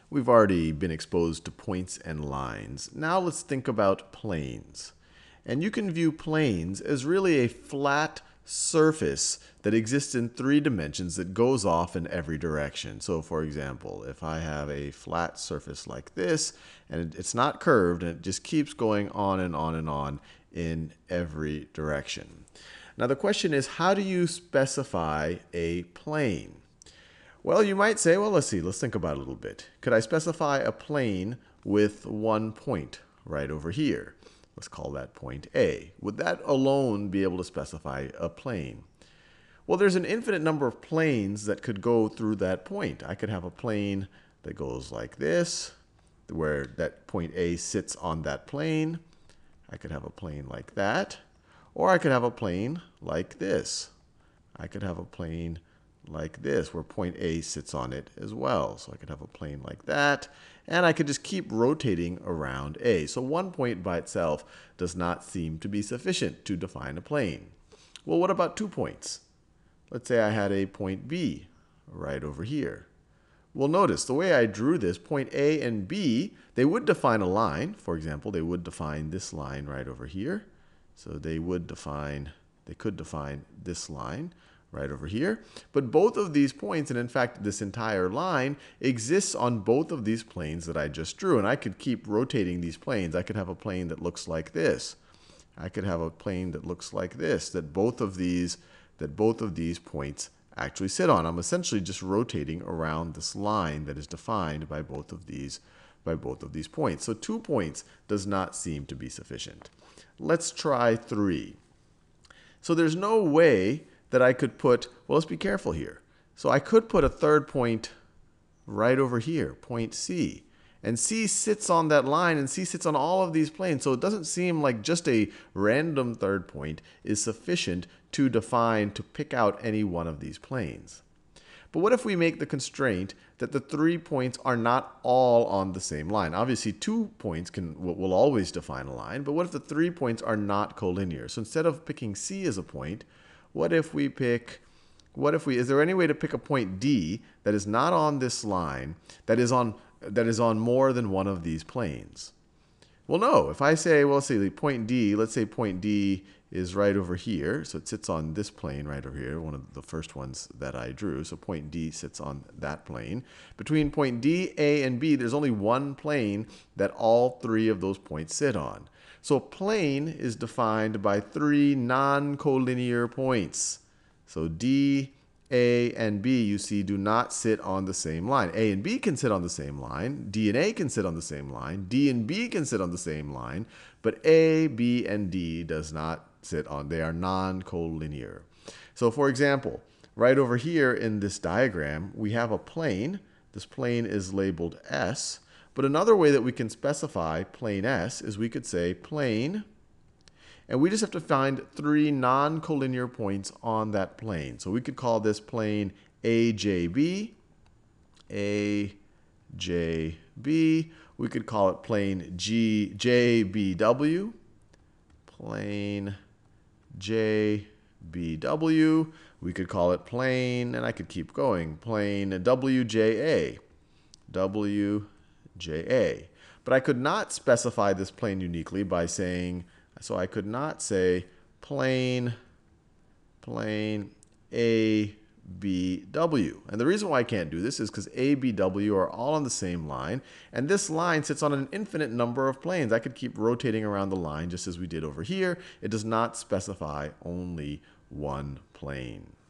We've already been exposed to points and lines. Now let's think about planes. And you can view planes as really a flat surface that exists in 3 dimensions that goes off in every direction. So for example, if I have a flat surface like this, and it's not curved, and it just keeps going on and on and on in every direction. Now the question is, how do you specify a plane? Well, you might say, well, let's think about it a little bit. Could I specify a plane with one point right over here? Let's call that point A. Would that alone be able to specify a plane? Well, there's an infinite number of planes that could go through that point. I could have a plane that goes like this, where that point A sits on that plane. I could have a plane like that. Or I could have a plane like this. I could have a plane like this, where point A sits on it as well. So I could have a plane like that, and I could just keep rotating around A. So one point by itself does not seem to be sufficient to define a plane. Well, what about 2 points? Let's say I had a point B right over here. Well, notice the way I drew this, point A and B, they would define a line. For example, they would define this line right over here. So they could define this line right over here. But both of these points, and in fact this entire line, exists on both of these planes that I just drew. And I could keep rotating these planes. I could have a plane that looks like this. I could have a plane that looks like this, that both of these points actually sit on. I'm essentially just rotating around this line that is defined by both of these points. So 2 points does not seem to be sufficient. Let's try 3. So there's no way that I could put, well, let's be careful here. So I could put a third point right over here, point C. And C sits on that line, and C sits on all of these planes. So it doesn't seem like just a random third point is sufficient to pick out any one of these planes. But what if we make the constraint that the 3 points are not all on the same line? Obviously, 2 points will always define a line, but what if the 3 points are not collinear? So instead of picking C as a point, is there any way to pick a point D that is not on this line, that is on more than one of these planes? Well, no. If I say, well, let's say point D, let's say point D is right over here. So it sits on this plane right over here, one of the first ones that I drew. So point D sits on that plane. Between point D, A, and B, there's only one plane that all 3 of those points sit on. So a plane is defined by 3 non-collinear points. So D, A, and B, you see, do not sit on the same line. A and B can sit on the same line. D and A can sit on the same line. D and B can sit on the same line. But A, B, and D does not sit on. They are non-collinear. So for example, right over here in this diagram, we have a plane. This plane is labeled S. But another way that we can specify plane S is we could say plane, and we just have to find 3 non-collinear points on that plane. So we could call this plane AJB, AJB. We could call it plane JBW, plane JBW. We could call it plane, and I could keep going, plane WJA, WJA. But I could not specify this plane uniquely by saying, so I could not say plane ABW. And the reason why I can't do this is because ABW are all on the same line, and this line sits on an infinite number of planes. I could keep rotating around the line just as we did over here. It does not specify only one plane.